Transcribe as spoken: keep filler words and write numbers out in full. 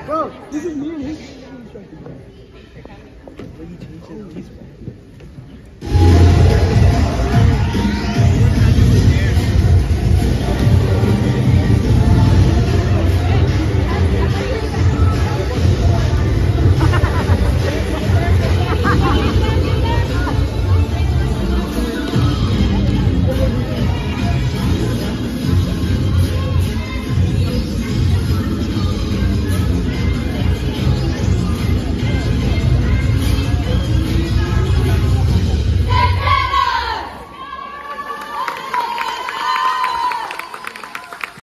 Bro, this is me and his instructor. When he changed his